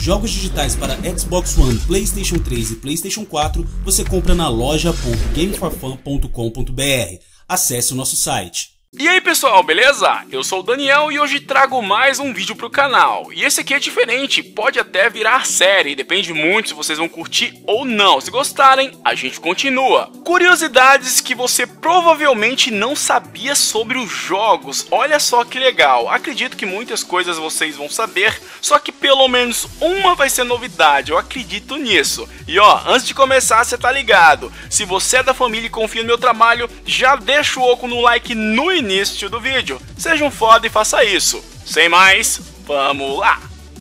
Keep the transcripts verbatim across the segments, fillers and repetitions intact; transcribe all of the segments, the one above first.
Jogos digitais para Xbox One, PlayStation três e PlayStation quatro você compra na loja ponto game for fun ponto com ponto br. Acesse o nosso site. E aí pessoal, beleza? Eu sou o Daniel e hoje trago mais um vídeo pro canal. E esse aqui é diferente, pode até virar série, depende muito se vocês vão curtir ou não. Se gostarem, a gente continua. Curiosidades que você provavelmente não sabia sobre os jogos. Olha só que legal, acredito que muitas coisas vocês vão saber, só que pelo menos uma vai ser novidade, eu acredito nisso. E ó, antes de começar, você tá ligado, se você é da família e confia no meu trabalho, já deixa o oco no like no início início do vídeo. Seja um foda e faça isso. Sem mais, vamos lá!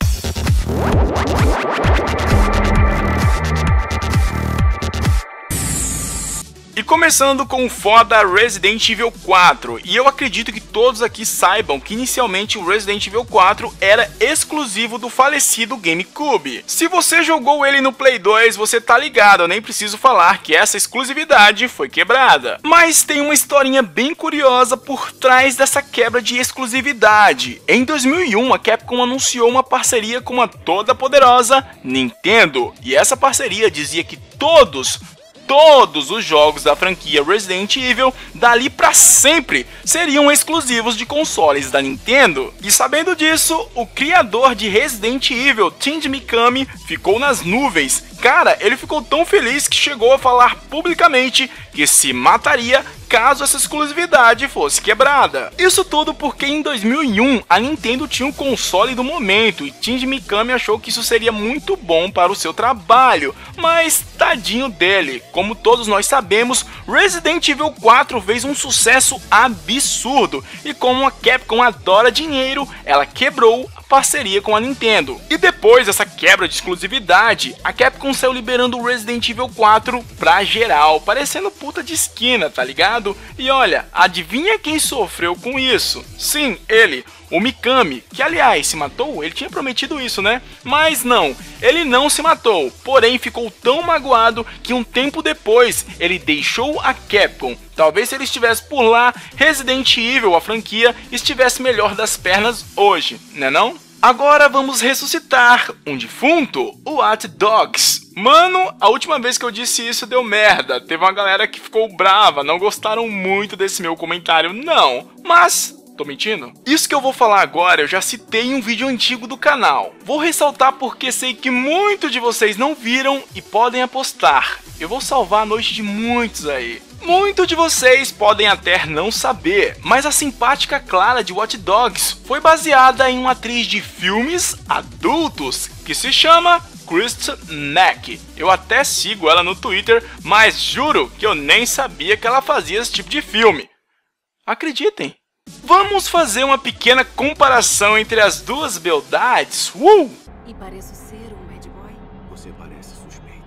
E começando com o foda Resident Evil quatro, e eu acredito que todos aqui saibam que inicialmente o Resident Evil quatro era exclusivo do falecido GameCube. Se você jogou ele no Play dois, você tá ligado, eu nem preciso falar que essa exclusividade foi quebrada. Mas tem uma historinha bem curiosa por trás dessa quebra de exclusividade. Em dois mil e um, a Capcom anunciou uma parceria com a toda poderosa Nintendo, e essa parceria dizia que todos Todos os jogos da franquia Resident Evil, dali pra sempre, seriam exclusivos de consoles da Nintendo. E sabendo disso, o criador de Resident Evil, Shinji Mikami, ficou nas nuvens. Cara, ele ficou tão feliz que chegou a falar publicamente que se mataria caso essa exclusividade fosse quebrada. Isso tudo porque em dois mil e um a Nintendo tinha um console do momento e Shinji Mikami achou que isso seria muito bom para o seu trabalho, mas tadinho dele. Como todos nós sabemos, Resident Evil quatro fez um sucesso absurdo e como a Capcom adora dinheiro, ela quebrou a parceria com a Nintendo. E depois dessa quebra de exclusividade, a Capcom saiu liberando o Resident Evil quatro pra geral, parecendo puta de esquina, tá ligado? E olha, adivinha quem sofreu com isso? Sim, ele, o Mikami, que aliás se matou, ele tinha prometido isso, né? Mas não, ele não se matou, porém ficou tão magoado que um tempo depois ele deixou a Capcom. Talvez se ele estivesse por lá, Resident Evil, a franquia, estivesse melhor das pernas hoje, né não? Agora vamos ressuscitar um defunto, o Watch Dogs. Mano, a última vez que eu disse isso deu merda, teve uma galera que ficou brava, não gostaram muito desse meu comentário, não, mas... tô mentindo? Isso que eu vou falar agora eu já citei em um vídeo antigo do canal. Vou ressaltar porque sei que muitos de vocês não viram e podem apostar. Eu vou salvar a noite de muitos aí. Muitos de vocês podem até não saber, mas a simpática Clara de Watch Dogs foi baseada em uma atriz de filmes adultos que se chama Kristen Mack. Eu até sigo ela no Twitter, mas juro que eu nem sabia que ela fazia esse tipo de filme. Acreditem. Vamos fazer uma pequena comparação entre as duas beldades. Uh! E pareço ser um bad boy? Você parece suspeita.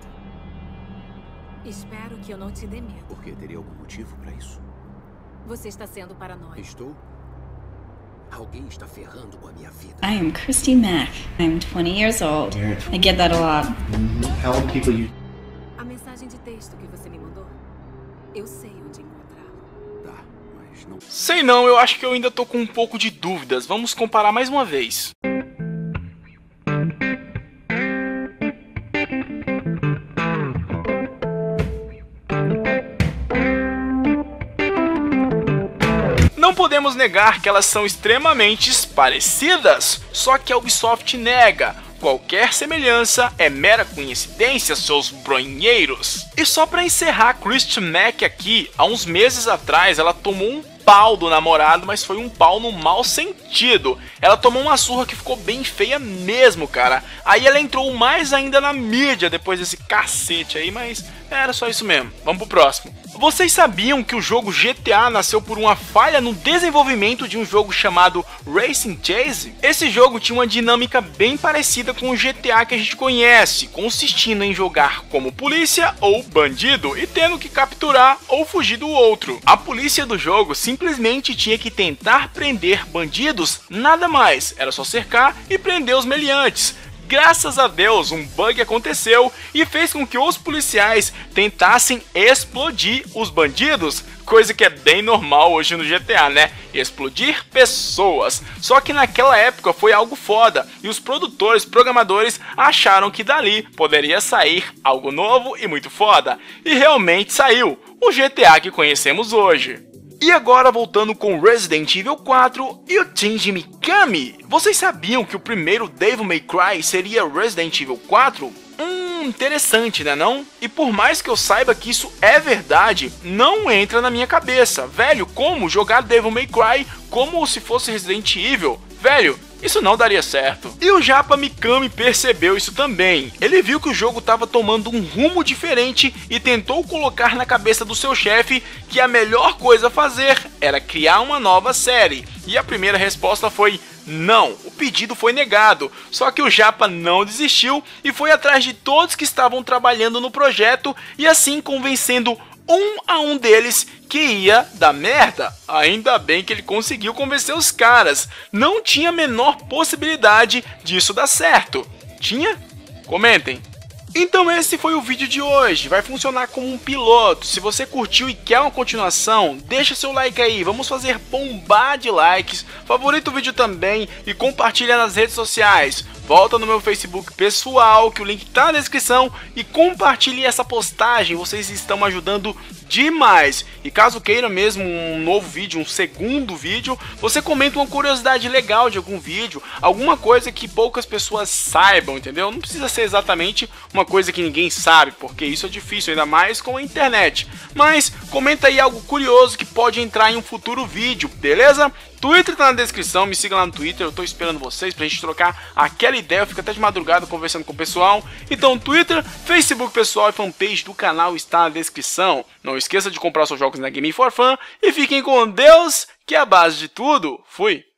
Espero que eu não te dê medo. Por que? Teria algum motivo pra isso? Você está sendo paranoico. Estou? Alguém está ferrando com a minha vida. I am Christy Mack. I'm twenty years old. I get that a lot. How old people you? A mensagem de texto que você me mandou, eu sei onde encontrá-la. Tá, mas não... Sei não, eu acho que eu ainda tô com um pouco de dúvidas. Vamos comparar mais uma vez. Não podemos negar que elas são extremamente parecidas, só que a Ubisoft nega. Qualquer semelhança é mera coincidência, seus bronheiros. E só pra encerrar, Kristen Mack aqui, há uns meses atrás ela tomou um pau do namorado, mas foi um pau no mau sentido. Ela tomou uma surra que ficou bem feia mesmo, cara. Aí ela entrou mais ainda na mídia depois desse cacete aí, mas era só isso mesmo. Vamos pro próximo. Vocês sabiam que o jogo G T A nasceu por uma falha no desenvolvimento de um jogo chamado Racing Chase? Esse jogo tinha uma dinâmica bem parecida com o G T A que a gente conhece, consistindo em jogar como polícia ou bandido e tendo que capturar ou fugir do outro. A polícia do jogo simplesmente tinha que tentar prender bandidos, nada mais, era só cercar e prender os meliantes. Graças a Deus, um bug aconteceu e fez com que os policiais tentassem explodir os bandidos, coisa que é bem normal hoje no G T A, né? Explodir pessoas. Só que naquela época foi algo foda e os produtores, programadores acharam que dali poderia sair algo novo e muito foda. E realmente saiu, o G T A que conhecemos hoje. E agora voltando com Resident Evil quatro e o Shinji Mikami. Vocês sabiam que o primeiro Devil May Cry seria Resident Evil quatro? Hum, interessante, né não? E por mais que eu saiba que isso é verdade, não entra na minha cabeça. Velho, como jogar Devil May Cry como se fosse Resident Evil? Velho, isso não daria certo. E o Japa Mikami percebeu isso também. Ele viu que o jogo estava tomando um rumo diferente e tentou colocar na cabeça do seu chefe que a melhor coisa a fazer era criar uma nova série. E a primeira resposta foi não, o pedido foi negado. Só que o Japa não desistiu e foi atrás de todos que estavam trabalhando no projeto e assim convencendo um a um deles que ia dar merda. Ainda bem que ele conseguiu convencer os caras. Não tinha a menor possibilidade disso dar certo. Tinha? Comentem. Então esse foi o vídeo de hoje, vai funcionar como um piloto. Se você curtiu e quer uma continuação, deixa seu like aí, vamos fazer bombar de likes, favorita o vídeo também e compartilha nas redes sociais. Volta no meu Facebook pessoal, que o link tá na descrição, e compartilhe essa postagem, vocês estão ajudando demais. E caso queira mesmo um novo vídeo, um segundo vídeo, você comenta uma curiosidade legal de algum vídeo, alguma coisa que poucas pessoas saibam, entendeu? Não precisa ser exatamente uma coisa que ninguém sabe, porque isso é difícil, ainda mais com a internet. Mas comenta aí algo curioso que pode entrar em um futuro vídeo, beleza? Twitter tá na descrição, me siga lá no Twitter, eu tô esperando vocês pra gente trocar aquela ideia, eu fico até de madrugada conversando com o pessoal. Então Twitter, Facebook pessoal e fanpage do canal está na descrição. Não esqueça de comprar seus jogos na Game for Fun e fiquem com Deus, que é a base de tudo. Fui!